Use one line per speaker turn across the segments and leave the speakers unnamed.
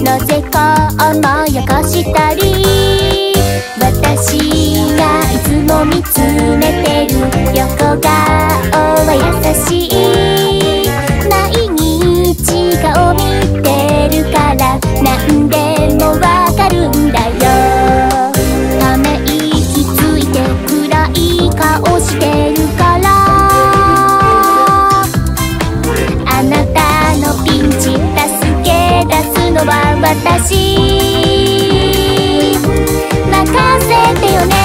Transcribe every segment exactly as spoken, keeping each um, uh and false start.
なぜか甘やかしたり、私がいつも見つめてる横顔は優しい。毎日顔見てるから何でもわかるんだよ。ため息ついて暗い顔してるから、あなたのピンチ助け出すのは私。任せてよね。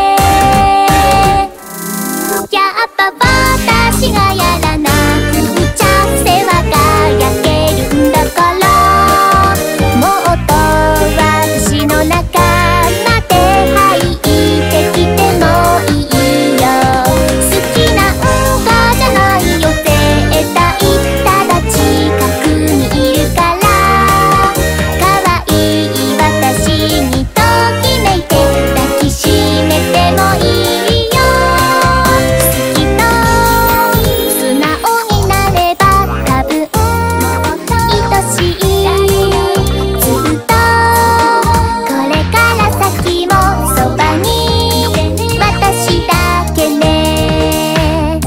やっぱ私がやらなくちゃ世話が焼けるんだから、もっと私の中まで入ってきてもいいよ。好きなんかじゃないよ絶対、ただ近くにいるから。可愛い私にときめいて抱きしめてもいいよ。好きと素直になれば多分愛しい。ずっとこれから先もそばに私だけね。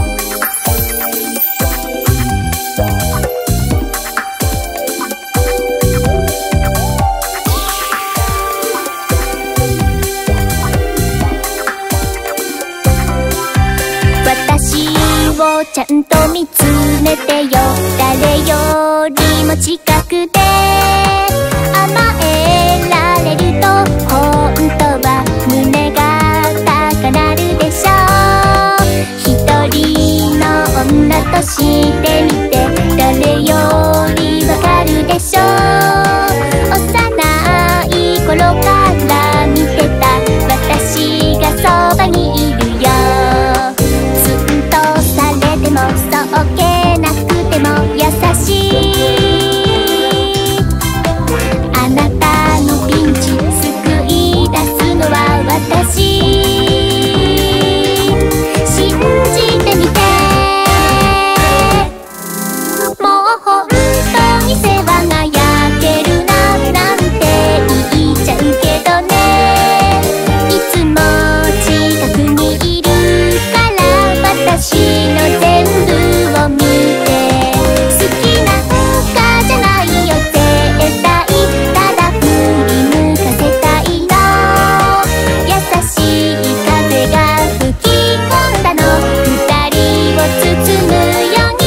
私をちゃんと見つめてよ。誰よりも近くで甘えられると本当は胸が高鳴るでしょう。一人の女としてみて誰よりわかるでしょう。幼い頃から見てた私がそばにいるよ。ツンとされてもそっけなくても優しい。あなたのピンチ救い出すのは私。信じてみて。もう本当に世話が焼けるななんて言っちゃうけどね。いつも近くにいるから私の全部を見て。好きなんかじゃないよ絶対、ただ振り向かせたいの。優しい風が吹き込んだの二人を包むように。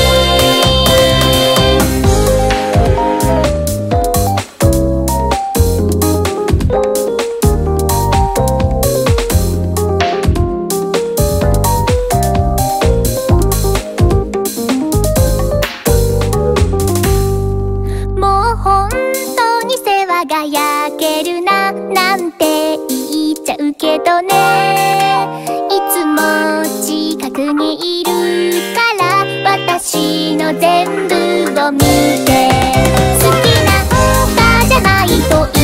もう本当に世話が焼けるななんて言っちゃうけどね。いつも近くにいるから私の全部を見て。好きなんかじゃないと